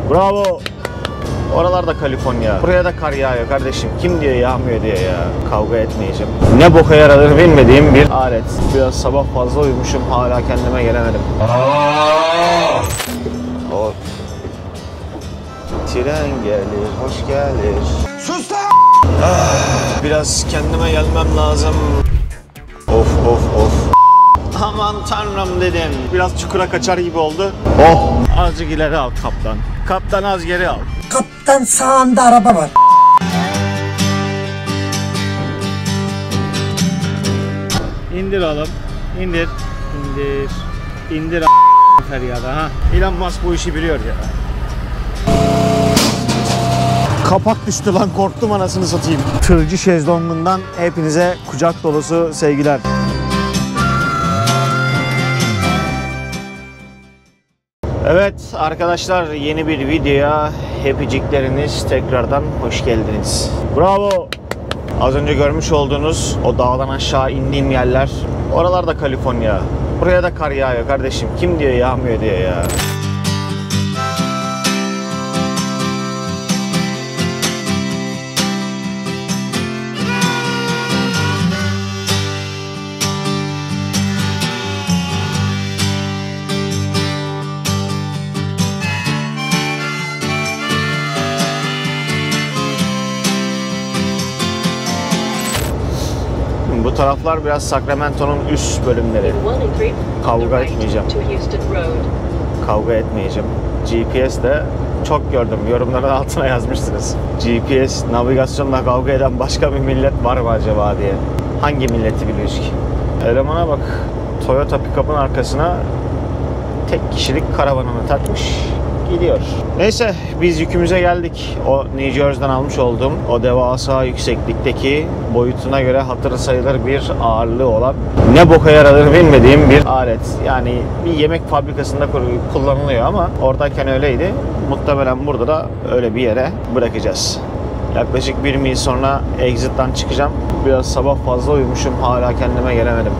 Bravo. Oralarda Kaliforniya. Buraya da kar yağıyor kardeşim. Kim diyor yağmıyor diye ya. Kavga etmeyeceğim. Ne boka yaradır bilmediğim bir alet. Biraz sabah fazla uyumuşum. Hala kendime gelemedim. O tren gelir, hoş gelir. Sus lan! Biraz kendime gelmem lazım. Of. Aman tanrım dedim. Biraz çukura kaçar gibi oldu. Oh! Azıcık ileri al kaptan. Kaptan az geri al. Kaptan sağında araba var. İndir oğlum. İndir. İndir feryada ha. Elon Musk bu işi biliyor ya. Kapak düştü lan, korktum anasını satayım. Tırcı şezlongundan hepinize kucak dolusu sevgiler. Evet arkadaşlar, yeni bir videoya hepicikleriniz tekrardan hoş geldiniz. Bravo. Az önce görmüş olduğunuz o dağdan aşağı indiğim yerler, oralarda Kaliforniya. Buraya da kar yağıyor kardeşim. Kim diyor yağmıyor diye ya. Bu taraflar biraz Sacramento'nun üst bölümleri. Kavga etmeyeceğim. Kavga etmeyeceğim. GPS de çok gördüm. Yorumların altına yazmışsınız. GPS navigasyonla kavga eden başka bir millet var mı acaba diye. Hangi milleti biliyoruz ki? Elemana bak. Toyota pick-up'ın arkasına tek kişilik karavanını takmış. Gidiyor. Neyse biz yükümüze geldik. O New Jersey'den almış olduğum o devasa yükseklikteki, boyutuna göre hatırı sayılır bir ağırlığı olan, ne boka yaradır bilmediğim bir alet. Yani bir yemek fabrikasında kullanılıyor ama oradayken öyleydi. Muhtemelen burada da öyle bir yere bırakacağız. Yaklaşık 1 mil sonra exit'ten çıkacağım. Biraz sabah fazla uyumuşum. Hala kendime gelemedim.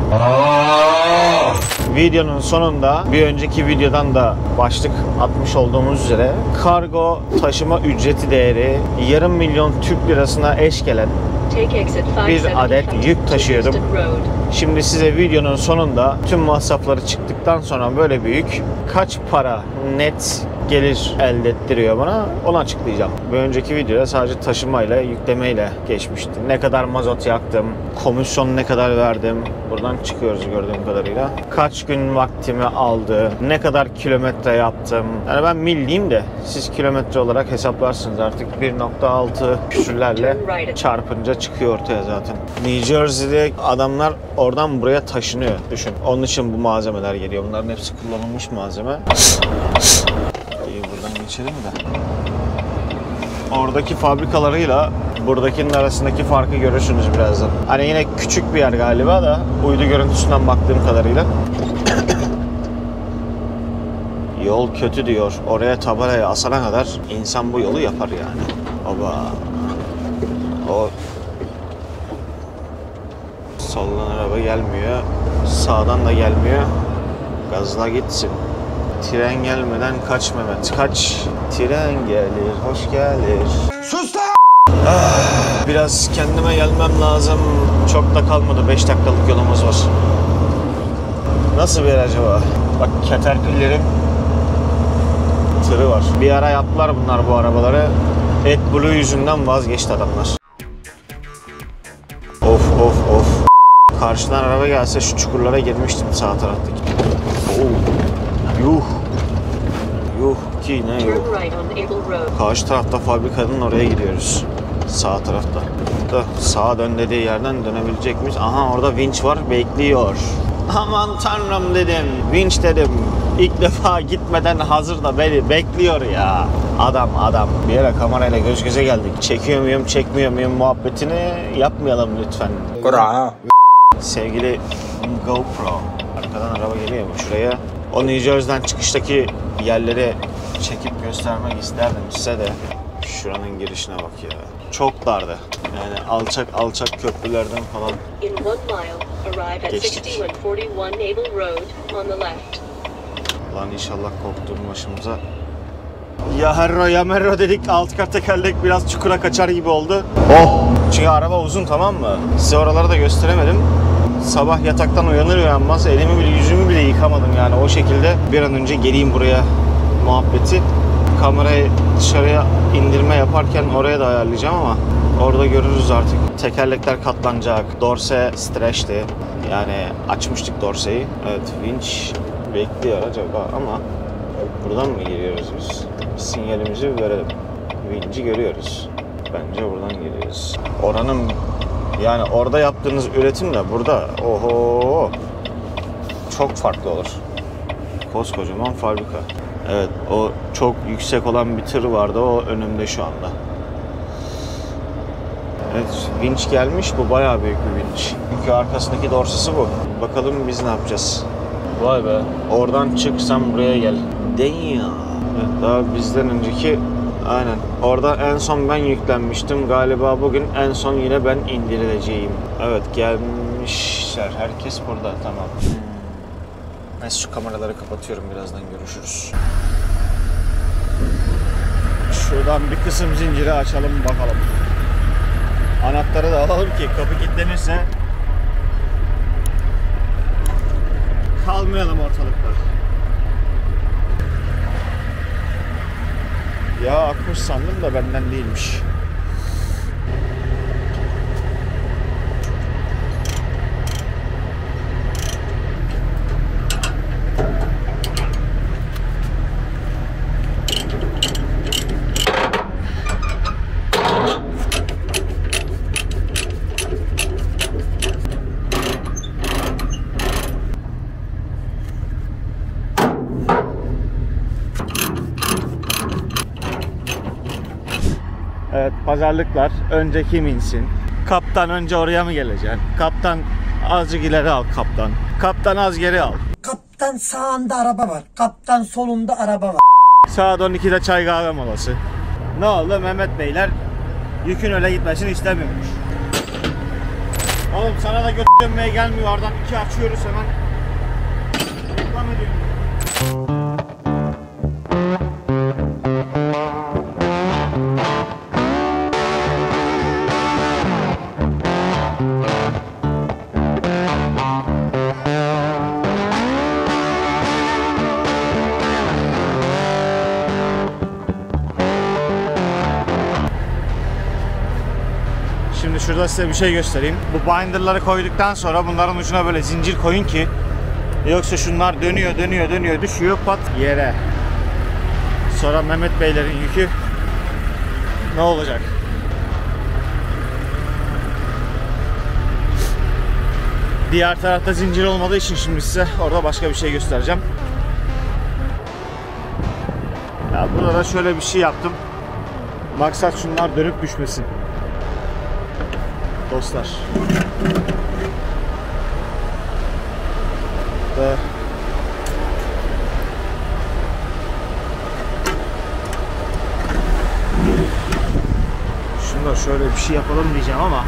Videonun sonunda bir önceki videodan da başlık atmış olduğumuz üzere kargo taşıma ücreti değeri yarım milyon Türk lirasına eş gelen bir adet yük taşıyordum. Şimdi size videonun sonunda tüm masrafları çıktıktan sonra böyle bir yük kaç para net gelir elde ettiriyor bana, onu açıklayacağım. Bir önceki videoda sadece taşımayla, yüklemeyle geçmişti. Ne kadar mazot yaktım, komisyon ne kadar verdim, buradan çıkıyoruz gördüğüm kadarıyla. Kaç gün vaktimi aldı, ne kadar kilometre yaptım. Yani ben mil diyeyim de siz kilometre olarak hesaplarsınız artık. 1.6 küsürlerle çarpınca çıkıyor ortaya zaten. New Jersey'de adamlar oradan buraya taşınıyor, düşün. Onun için bu malzemeler geliyor. Bunların hepsi kullanılmış malzeme. Buradan geçelim de. Oradaki fabrikalarıyla buradakinin arasındaki farkı görürsünüz birazdan. Hani yine küçük bir yer galiba da uydu görüntüsünden baktığım kadarıyla. Yol kötü diyor. Oraya tabelayı asana kadar insan bu yolu yapar yani. Oba. O soldan araba gelmiyor. Sağdan da gelmiyor. Gazla gitsin. Tren gelmeden kaç Mehmet, kaç. Tren gelir, hoş gelir. Sus lan! Biraz kendime gelmem lazım. Çok da kalmadı, 5 dakikalık yolumuz var. Nasıl bir yer acaba? Bak, Caterpillar'in tırı var. Bir ara yaptılar bunlar bu arabaları. AdBlue yüzünden vazgeçti adamlar. Of. Karşıdan araba gelse şu çukurlara girmiştim sağ taraftaki. Yuh ki ne yuh. Karşı tarafta fabrikanın oraya gidiyoruz. Sağ tarafta. Da sağa dön dediği yerden dönebilecek miyiz? Aha, orada vinç var, bekliyor. Aman tanrım dedim. Vinç dedim. İlk defa gitmeden hazır da beni bekliyor ya. Adam. Bir yere kamerayla göz göze geldik. Çekiyor muyum, çekmiyor muyum muhabbetini yapmayalım lütfen. Sevgili GoPro. Arkadan araba geliyor mu şuraya? O New Jersey'den çıkıştaki yerleri çekip göstermek isterdim size de. Şuranın girişine bak ya. Çok dardı. Yani alçak köprülerden falan geçtik. Lan inşallah korktuğum başımıza Ya herro ya merro dedik, alt kat tekerlek biraz çukura kaçar gibi oldu. Oh! Çünkü araba uzun, tamam mı? Size oraları da gösteremedim. Sabah yataktan uyanır uyanmaz elimi bile yüzümü bile yıkamadım yani, o şekilde bir an önce geleyim buraya muhabbeti. Kamerayı dışarıya indirme yaparken oraya da ayarlayacağım ama orada görürüz artık. Tekerlekler katlanacak. Dorse streçti. Yani açmıştık dorseyi. Evet, vinç bekliyor acaba ama buradan mı giriyoruz biz? Sinyalimizi verelim. Vinci görüyoruz. Bence buradan geliyoruz. Oranın yani orada yaptığınız üretimle burada oho çok farklı olur. Koskocaman fabrika. Evet, o çok yüksek olan bir tır vardı, o önümde şu anda. Evet, vinç gelmiş, bu bayağı büyük bir vinç. Çünkü arkasındaki dorsesi bu. Bakalım biz ne yapacağız? Vay be. Oradan çık, sen buraya gel. Damn. Evet, daha bizden önceki, aynen. Orada en son ben yüklenmiştim. Galiba bugün en son yine ben indirileceğim. Evet, gelmişler. Herkes burada, tamam. Neyse, şu kameraları kapatıyorum, birazdan görüşürüz. Şuradan bir kısım zinciri açalım bakalım. Anahtarı da alalım ki kapı kilitlenirse kalmayalım ortalıkta. Ya akmış sandım da benden değilmiş. Evet, pazarlıklar. Önce kim insin? Kaptan önce oraya mı geleceksin? Kaptan azıcık ileri al kaptan. Kaptan az geri al. Kaptan sağında araba var. Kaptan solunda araba var. Saat 12'de çay kahve molası. Ne oldu? Mehmet Beyler yükün öyle gitmesini istemiyormuş. Oğlum sana da göt dönmeye gelmiyor. Oradan iki açıyoruz hemen. Reklam ediyorum. Şimdi şurada size bir şey göstereyim. Bu binderları koyduktan sonra bunların ucuna böyle zincir koyun ki yoksa şunlar dönüyor düşüyor pat yere. Sonra Mehmet Beylerin yükü ne olacak? Diğer tarafta zincir olmadığı için şimdi size orada başka bir şey göstereceğim. Ya burada da şöyle bir şey yaptım. Maksat şunlar dönüp düşmesin. Dostlar. Ve şunda şöyle bir şey yapalım diyeceğim ama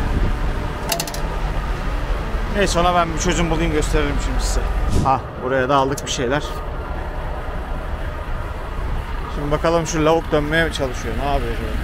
neyse, ona ben bir çözüm bulayım, gösteririm şimdi size. Buraya da aldık bir şeyler. Şimdi bakalım şu lavuk dönmeye mi çalışıyor, ne yapıyor acaba?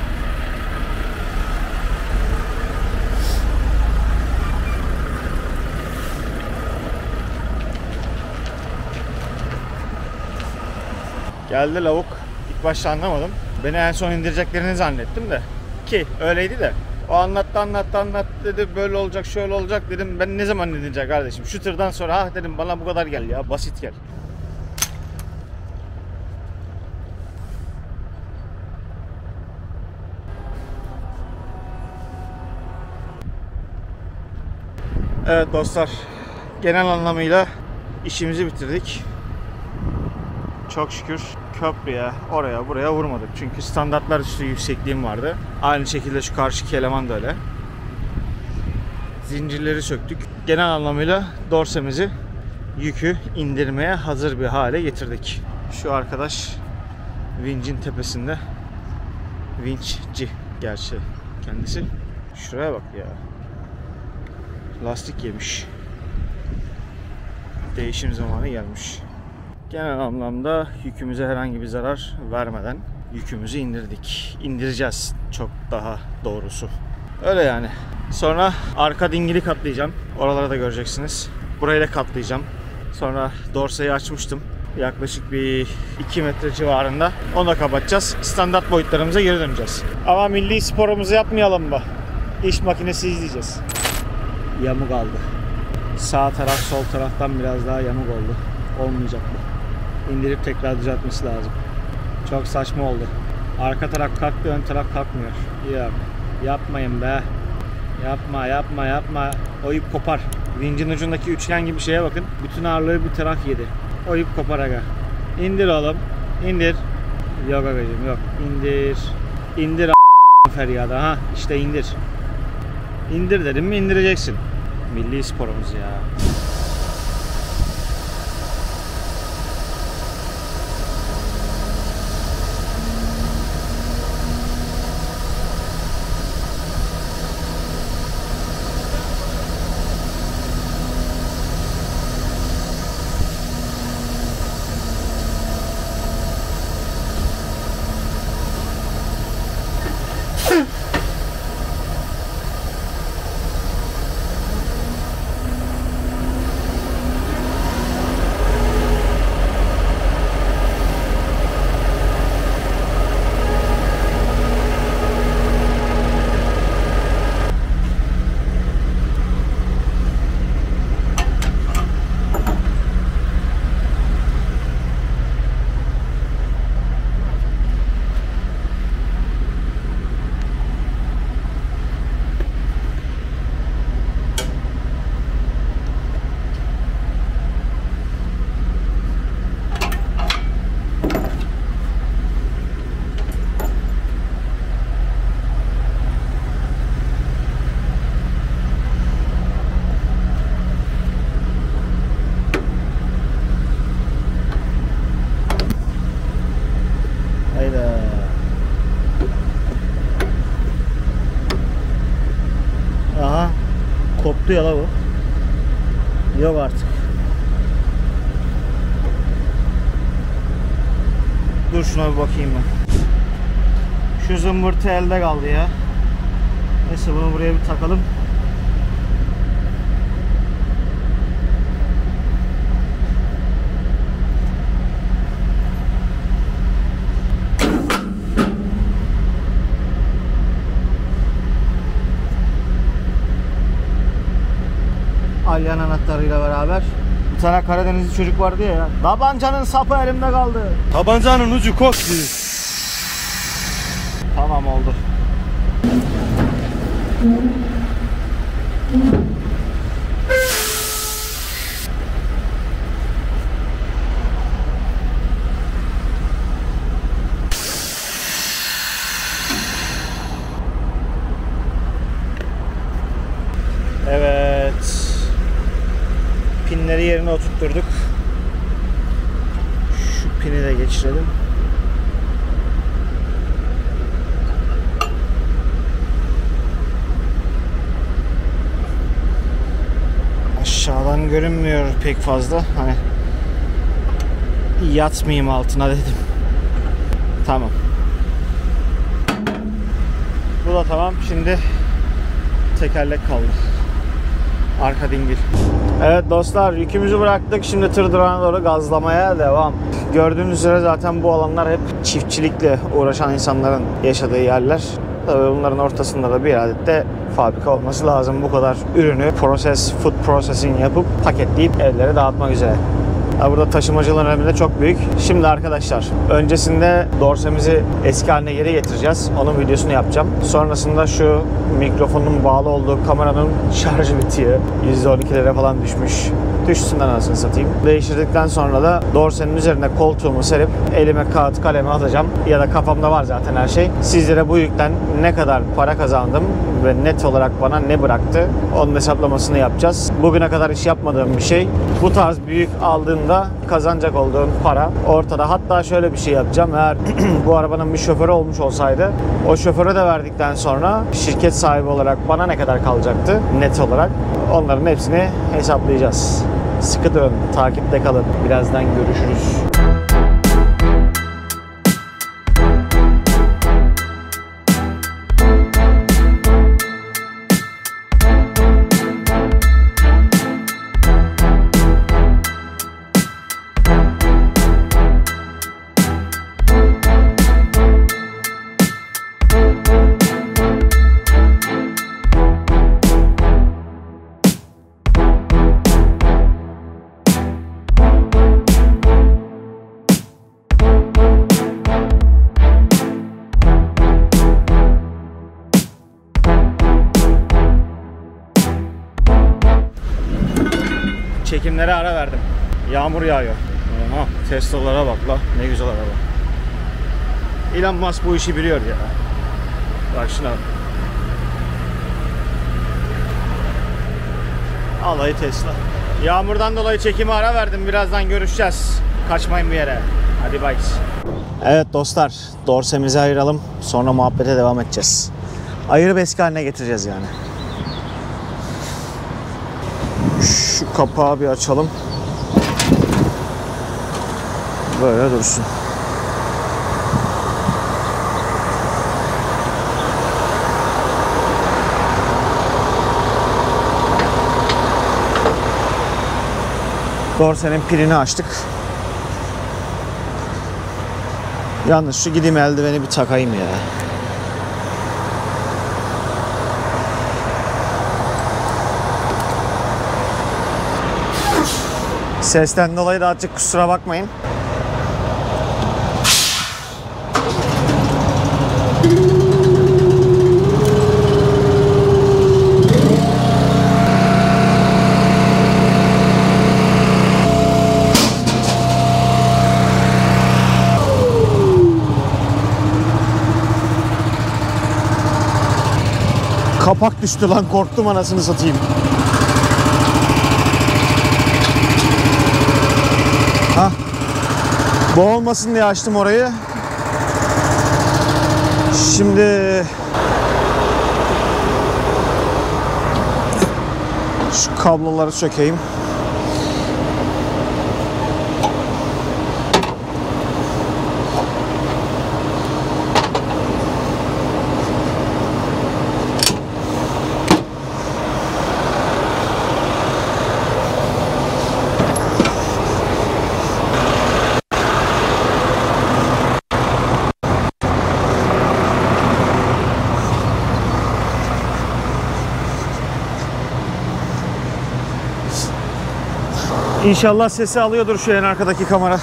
Geldi lavuk. İlk başta anlamadım. Beni en son indireceklerini zannettim de. Ki öyleydi de. O anlattı dedi, böyle olacak şöyle olacak dedim. Ben ne zaman indirecek kardeşim? Şu tırdan sonra dedim, bana bu kadar gel ya, basit gel. Evet dostlar, genel anlamıyla işimizi bitirdik. Çok şükür köprüye, oraya buraya vurmadık. Çünkü standartlar üstü yüksekliğim vardı. Aynı şekilde şu karşıki eleman da öyle. Zincirleri söktük. Genel anlamıyla dorsemizi, yükü indirmeye hazır bir hale getirdik. Şu arkadaş vincin tepesinde. Vinçci gerçi kendisi. Şuraya bak ya. Lastik yemiş. Değişim zamanı gelmiş. Genel anlamda yükümüze herhangi bir zarar vermeden yükümüzü indirdik. İndireceğiz çok daha doğrusu. Öyle yani. Sonra arka dingili katlayacağım. Oraları da göreceksiniz. Burayı da katlayacağım. Sonra dorseyi açmıştım. Yaklaşık bir 2 metre civarında. Onu da kapatacağız. Standart boyutlarımıza geri döneceğiz. Ama milli sporumuzu yapmayalım mı? İş makinesi izleyeceğiz. Yamuk aldı. Sağ taraf sol taraftan biraz daha yamuk oldu. Olmayacak bu. İndirip tekrar düzeltmesi lazım. Çok saçma oldu. Arka taraf kalktı, ön taraf kalkmıyor. Yok. Yapmayın be. Yapma. O ip kopar. Vincin ucundaki üçgen gibi şeye bakın. Bütün ağırlığı bir taraf yedi. O ip kopar aga. İndir oğlum. İndir. Yok agacığım yok. İndir. İndir feryadı. Ha işte indir. İndir dedim mi indireceksin. Milli sporumuz ya. Aha. Koptu ya la bu. Yok artık. Dur şuna bir bakayım ben. Şu zımbırtı elde kaldı ya. Neyse bunu buraya bir takalım. Alyan anahtarıyla beraber. Bir tane Karadenizli çocuk vardı ya. Tabancanın sapı elimde kaldı. Tabancanın ucu koptu. Tamam oldu. Evet. Pinleri yerine oturtturduk. Şu pini de geçirelim. Aşağıdan görünmüyor pek fazla. Hani yatmayayım altına dedim. Tamam. Bu da tamam. Şimdi tekerlek kaldı. Arka dingil. Evet dostlar, yükümüzü bıraktık. Şimdi tır durağına doğru gazlamaya devam. Gördüğünüz üzere zaten bu alanlar hep çiftçilikle uğraşan insanların yaşadığı yerler. Tabii bunların ortasında da bir adet de fabrika olması lazım. Bu kadar ürünü food processing yapıp paketleyip evlere dağıtmak üzere. Burada taşımacılığın önemi de çok büyük. Şimdi arkadaşlar, öncesinde dorsemizi eski haline geri getireceğiz. Onun videosunu yapacağım. Sonrasında şu mikrofonun bağlı olduğu kameranın şarjı bitiyor. %12'lere falan düşmüş. Düşsün anasını satayım. Değiştirdikten sonra da dorsenin üzerine koltuğumu serip elime kağıt kalemi atacağım. Ya da kafamda var zaten her şey. Sizlere bu yükten ne kadar para kazandım ve net olarak bana ne bıraktı, onun hesaplamasını yapacağız. Bugüne kadar hiç yapmadığım bir şey. Bu tarz bir yük aldığında kazanacak olduğun para ortada. Hatta şöyle bir şey yapacağım. Eğer bu arabanın bir şoförü olmuş olsaydı, o şoföre de verdikten sonra şirket sahibi olarak bana ne kadar kalacaktı net olarak, onların hepsini hesaplayacağız. Sıkı durun, takipte kalın. Birazdan görüşürüz. Çekimlere ara verdim. Yağmur yağıyor. Aha, Tesla'lara bak la. Ne güzel araba. Elon Musk bu işi biliyor ya. Bak şuna bak. Alayı Tesla. Yağmurdan dolayı çekime ara verdim. Birazdan görüşeceğiz. Kaçmayın bir yere. Hadi bye. Evet dostlar. Dorsemizi ayıralım. Sonra muhabbete devam edeceğiz. Ayırıp eski haline getireceğiz yani. Şu kapağı bir açalım. Böyle dursun. Dorsenin pilini açtık. Yalnız şu gideyim eldiveni bir takayım ya. Sesten dolayı da azıcık kusura bakmayın. Kapak düştü lan, korktum anasını satayım. Hah. Bu olmasın diye açtım orayı. Şimdi şu kabloları sökeyim. İnşallah sesi alıyordur şu en arkadaki kamera.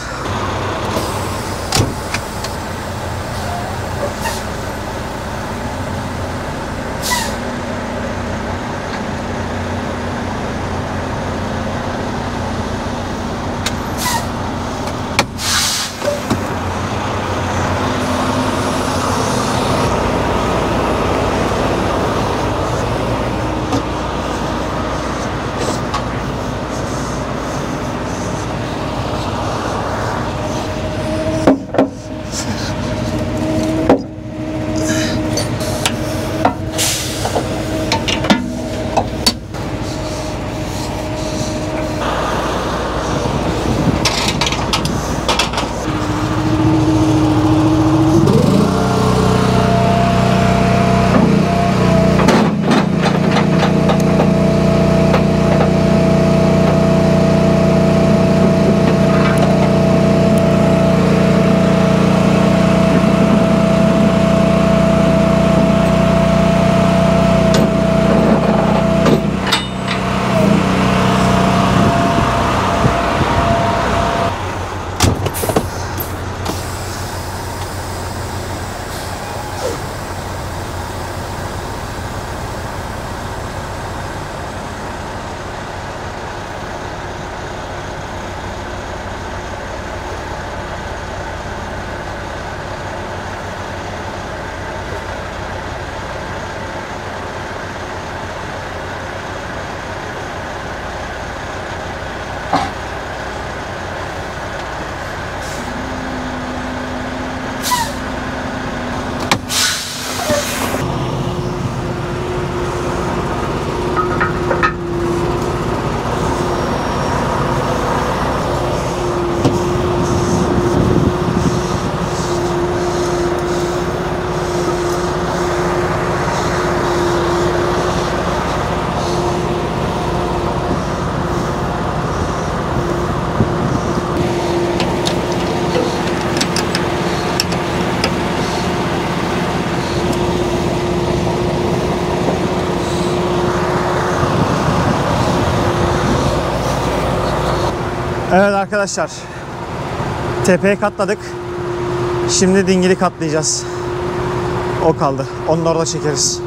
Evet arkadaşlar. Tepeye katladık. Şimdi dingili katlayacağız. O kaldı. Onu orada çekeriz.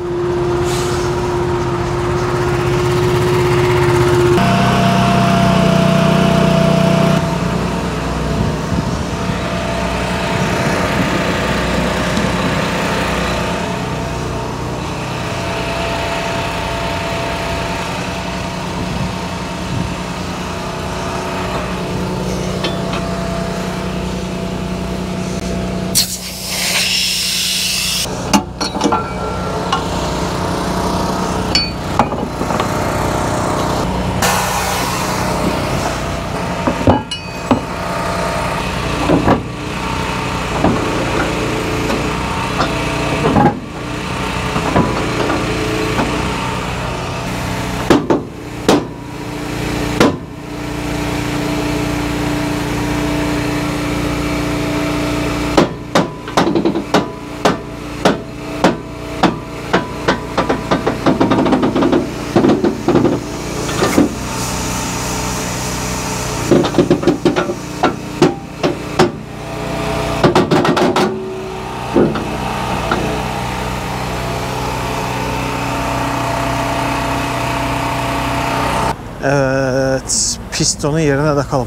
Evet, pistonu yerine takalım.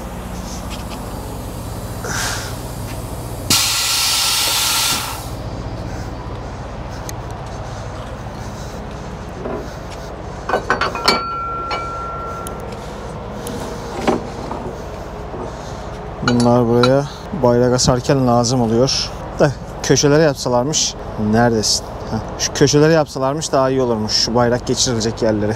Bunlar buraya bayrak asarken lazım oluyor. Da köşelere yapsalarmış. Neredesin? Şu köşelere yapsalarmış daha iyi olurmuş. Şu bayrak geçirilecek yerleri.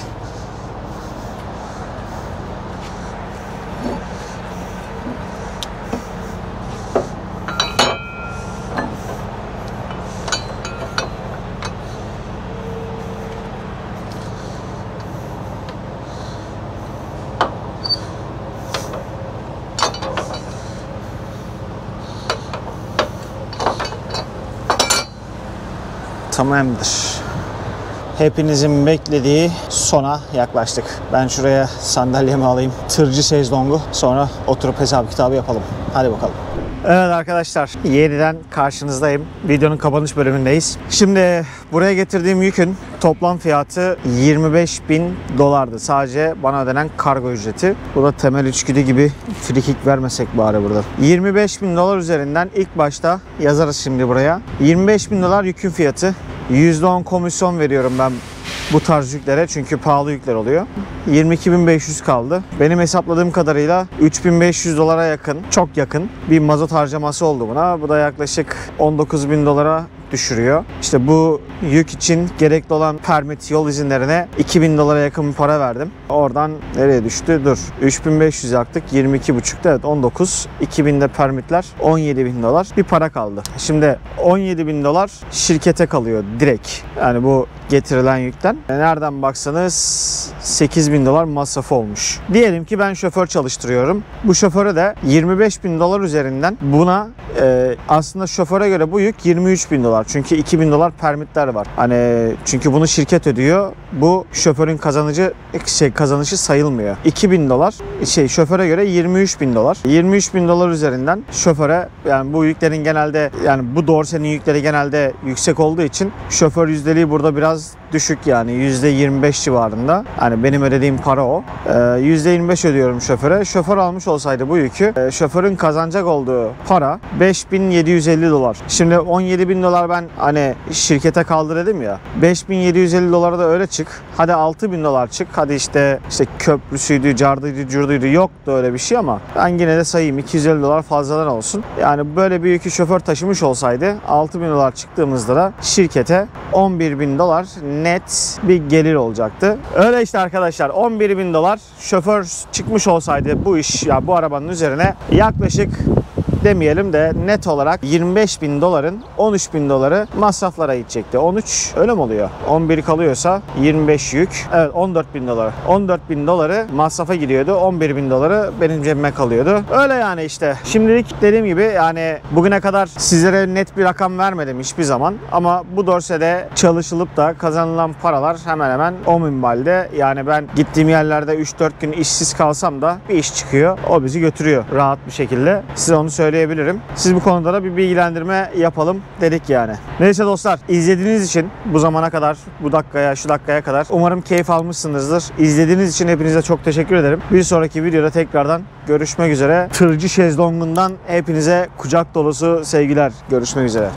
Tamamdır. Hepinizin beklediği sona yaklaştık. Ben şuraya sandalyemi alayım. Tırcı şezlongu. Sonra oturup hesap kitabı yapalım. Hadi bakalım. Evet arkadaşlar, yeniden karşınızdayım. Videonun kapanış bölümündeyiz. Şimdi buraya getirdiğim yükün toplam fiyatı $25.000'dı. Sadece bana ödenen kargo ücreti. Bu da temel içgüdü gibi frikik vermesek bari burada. $25.000 üzerinden ilk başta yazarız şimdi buraya. $25.000 yükün fiyatı. %10 komisyon veriyorum ben bu tarz yüklere, çünkü pahalı yükler oluyor. 22.500 kaldı. Benim hesapladığım kadarıyla $3.500 yakın, çok yakın bir mazot harcaması oldu buna. Bu da yaklaşık $19.000 düşürüyor. İşte bu yük için gerekli olan permit, yol izinlerine $2.000 yakın bir para verdim. Oradan nereye düştü? Dur. 3.500 yaktık. 22.5'da evet 19. 2.000'de permitler. $17.000 bir para kaldı. Şimdi $17.000 şirkete kalıyor direkt. Yani bu getirilen yükten. Nereden baksanız $8.000 masrafı olmuş. Diyelim ki ben şoför çalıştırıyorum. Bu şoföre de $25.000 üzerinden buna aslında şoföre göre bu yük $23.000. Çünkü $2.000 permitler var. Hani çünkü bunu şirket ödüyor. Bu şoförün kazanışı sayılmıyor. $2.000 şoföre göre $23.000. $23.000 üzerinden şoföre, yani bu yüklerin genelde, yani bu dorsenin yükleri genelde yüksek olduğu için şoför yüzdeliği burada biraz düşük, yani %25 civarında. Hani benim ödediğim para o. %25 ödüyorum şoföre. Şoför almış olsaydı bu yükü, şoförün kazanacak olduğu para $5.750. Şimdi $17.000 ben hani şirkete kaldı dedim ya. $5.750 da öyle çık. Hadi $6.000 çık. Hadi işte köprüsüydü, cardıydı, curduydu. Yoktu öyle bir şey ama ben yine de sayayım, $250 fazladan olsun. Yani böyle bir yükü şoför taşımış olsaydı $6.000 çıktığımızda da şirkete $11.000 net bir gelir olacaktı. Öyle işte arkadaşlar, $11.000 şoför çıkmış olsaydı bu iş, ya bu arabanın üzerine yaklaşık demeyelim de net olarak 25.000 doların 13.000 doları masraflara gidecekti. 13 öyle mi oluyor? 11 kalıyorsa 25 yük. Evet 14.000 dolar. 14.000 doları masrafa gidiyordu. 11.000 doları benim cebime kalıyordu. Öyle yani işte. Şimdilik dediğim gibi yani bugüne kadar sizlere net bir rakam vermedim hiçbir zaman. Ama bu dorsede çalışılıp da kazanılan paralar hemen hemen o minvalde. Yani ben gittiğim yerlerde 3-4 gün işsiz kalsam da bir iş çıkıyor. O bizi götürüyor rahat bir şekilde. Size onu söyleyebilirim. Siz bu konuda da bir bilgilendirme yapalım dedik yani. Neyse dostlar, izlediğiniz için bu zamana kadar, bu dakikaya, şu dakikaya kadar umarım keyif almışsınızdır. İzlediğiniz için hepinize çok teşekkür ederim. Bir sonraki videoda tekrardan görüşmek üzere. Tırcı şezlongundan hepinize kucak dolusu sevgiler. Görüşmek üzere.